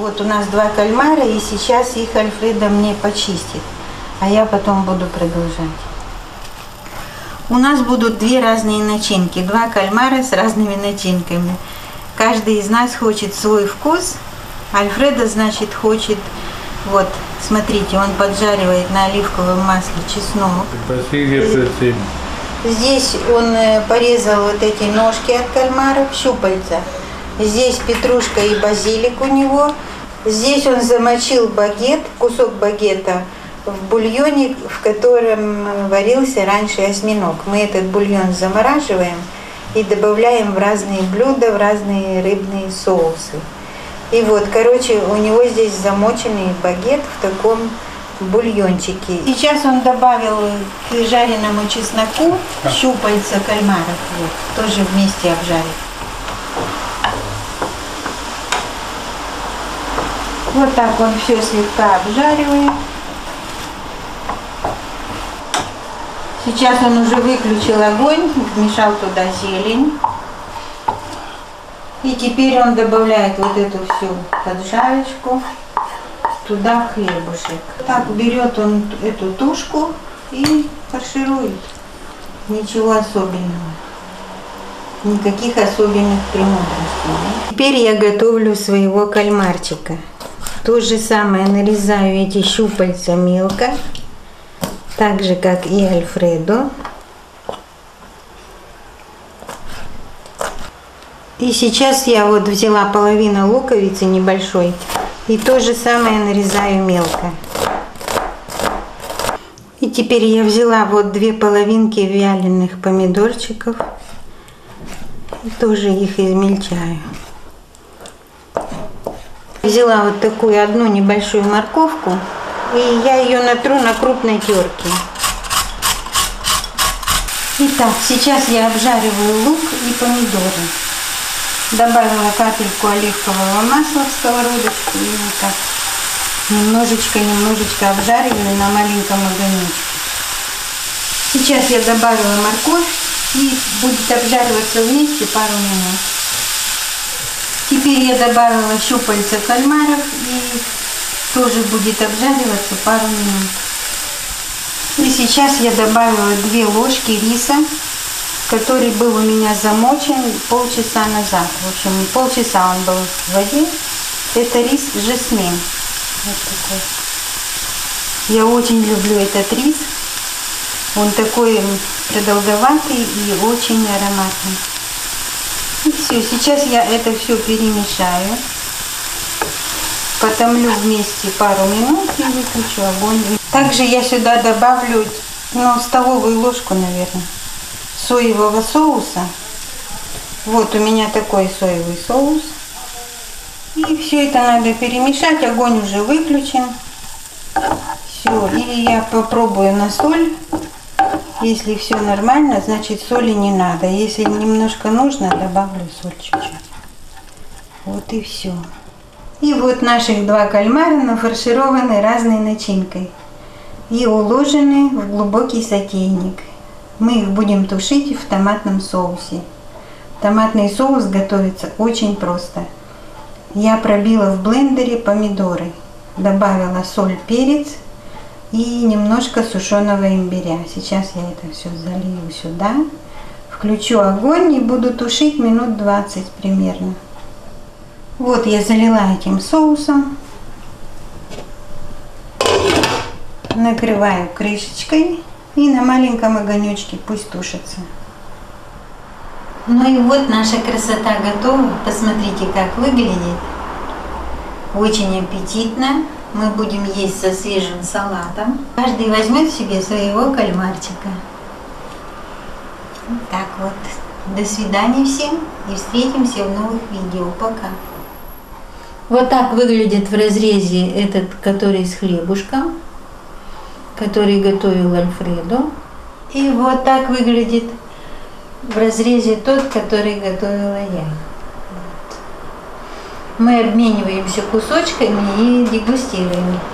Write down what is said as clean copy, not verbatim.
Вот у нас 2 кальмара, и сейчас их Альфредо мне почистит, а я потом буду продолжать. У нас будут 2 разные начинки, 2 кальмара с разными начинками. Каждый из нас хочет свой вкус. Альфредо, значит, хочет, вот, смотрите, он поджаривает на оливковом масле чеснок. Здесь он порезал вот эти ножки от кальмаров, щупальца. Здесь петрушка и базилик у него. Здесь он замочил багет, кусок багета в бульоне, в котором варился раньше осьминог. Мы этот бульон замораживаем и добавляем в разные блюда, в разные рыбные соусы. И вот, короче, у него здесь замоченный багет в таком бульончике. Сейчас он добавил к жареному чесноку щупальца кальмаров, вот, тоже вместе обжарит. Вот так он все слегка обжаривает. Сейчас он уже выключил огонь, вмешал туда зелень. И теперь он добавляет вот эту всю поджарочку туда в хлебушек. Так берет он эту тушку и фарширует. Ничего особенного. Никаких особенных премудростей. Да? Теперь я готовлю своего кальмарчика. То же самое нарезаю эти щупальца мелко. Так же, как и Альфредо. И сейчас я вот взяла половину луковицы небольшой. И то же самое нарезаю мелко. И теперь я взяла вот 2 половинки вяленых помидорчиков. И тоже их измельчаю. Взяла вот такую одну небольшую морковку. И я ее натру на крупной терке. Итак, сейчас я обжариваю лук и помидоры. Добавила капельку оливкового масла в сковородочку и вот так немножечко обжариваю на маленьком огонечке. Сейчас я добавила морковь и будет обжариваться вместе пару минут. Теперь я добавила щупальца кальмаров и тоже будет обжариваться пару минут. И сейчас я добавила 2 ложки риса, который был у меня замочен полчаса назад. В общем, полчаса он был в воде. Это рис жасмин. Вот такой. Я очень люблю этот рис. Он такой продолговатый и очень ароматный. И все, сейчас я это все перемешаю. Потомлю вместе пару минут и выключу огонь. Также я сюда добавлю, столовую ложку, наверное, соевого соуса. Вот у меня такой соевый соус. И все это надо перемешать. Огонь уже выключен. Все. И я попробую на соль. Если все нормально, значит соли не надо. Если немножко нужно, добавлю соль чуть-чуть. Вот и все. И вот наших 2 кальмара нафаршированы разной начинкой. И уложены в глубокий сотейник. Мы их будем тушить в томатном соусе. Томатный соус готовится очень просто. Я пробила в блендере помидоры. Добавила соль, перец и немножко сушеного имбиря. Сейчас я это все залью сюда. Включу огонь и буду тушить минут 20 примерно. Вот я залила этим соусом. Накрываю крышечкой и на маленьком огонечке пусть тушится. Ну и вот наша красота готова. Посмотрите, как выглядит. Очень аппетитно. Мы будем есть со свежим салатом. Каждый возьмет себе своего кальмарчика. Вот так вот. До свидания всем и встретимся в новых видео. Пока. Вот так выглядит в разрезе этот, который с хлебушком, который готовил Альфредо. И вот так выглядит в разрезе тот, который готовила я. Вот. Мы обмениваемся кусочками и дегустируем.